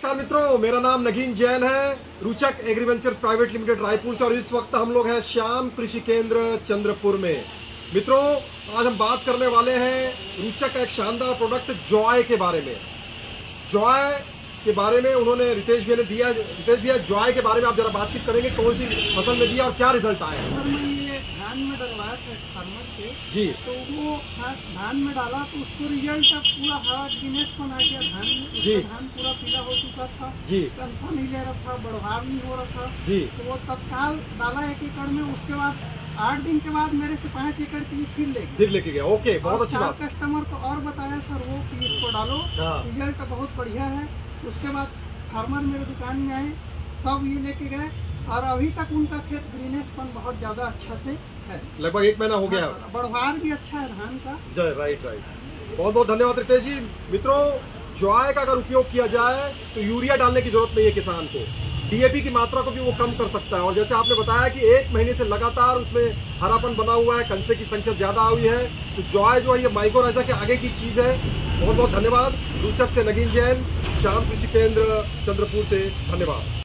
नमस्कार मित्रों, मेरा नाम नगीन जैन है, रुचक एग्रीवेंचर्स प्राइवेट लिमिटेड रायपुर से। और इस वक्त हम लोग हैं श्याम कृषि केंद्र चंद्रपुर में। मित्रों, आज हम बात करने वाले हैं रुचक का एक शानदार प्रोडक्ट जॉय के बारे में। जॉय के बारे में उन्होंने रितेश भैया ने दिया। रितेश भैया, जॉय के बारे में आप जरा बातचीत करेंगे, कौन सी फसल में दिया और क्या रिजल्ट आया? सर, मैं ये धान में डलवाया था फार्मर से जी। तो वो धान में डाला तो उसको रिजल्ट अब पूरा हरा गिनेसपन आ गया धान में। जी। धान पूरा पीला हो चुका था जी। कंसा नहीं ले रहा था, बढ़वार नहीं हो रहा था जी। तो वो तत्काल डाला 1 एकड़ में। उसके बाद 8 दिन के बाद मेरे से 5 एकड़ के लिए फिर लेके गया। ओके, बहुत अच्छी बात। कस्टमर को और बताया सर वो कि इसको डालो, रिजल्ट बहुत बढ़िया है। उसके बाद फार्मर मेरे दुकान में आए, सब ये लेके गए और अभी तक उनका खेत ग्रीनेसपन बहुत ज्यादा अच्छा से है। लगभग 1 महीना हो गया। बढ़वार भी अच्छा है धान का। राइट। बहुत बहुत धन्यवाद रितेश जी। मित्रों, जॉय का अगर उपयोग किया जाए तो यूरिया डालने की जरूरत नहीं है किसान को। डीएपी की मात्रा को भी वो कम कर सकता है। और जैसे आपने बताया कि 1 महीने से लगातार उसमें हरापन बना हुआ है, कंसे की संख्या ज्यादा हुई है, तो जॉय जो है ये माइक्रोराइजा के आगे की चीज है। बहुत बहुत धन्यवाद। रुचक से नगीन जैन, श्याम कृषि केंद्र चंद्रपुर से, धन्यवाद।